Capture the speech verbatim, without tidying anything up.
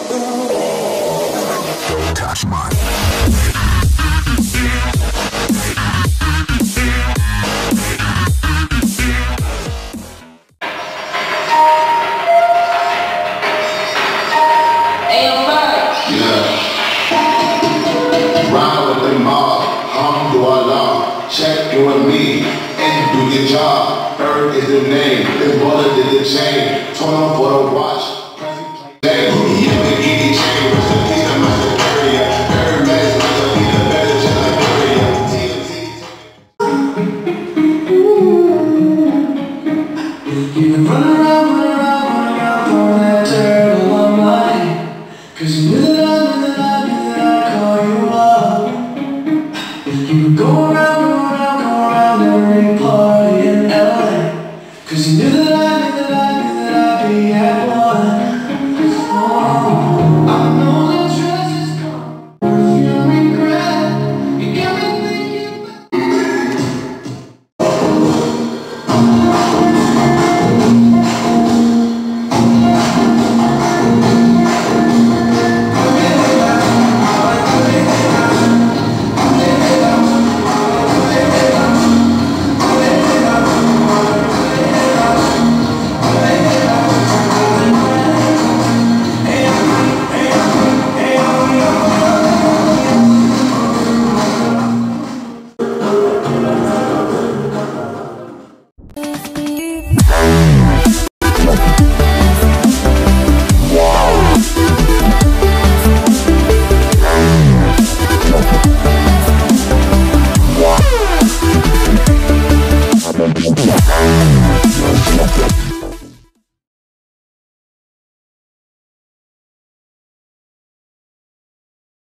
Don't touch mine. Check you and me, and do your job. Earth is the name, his brother did the chain. Turn on for the watch.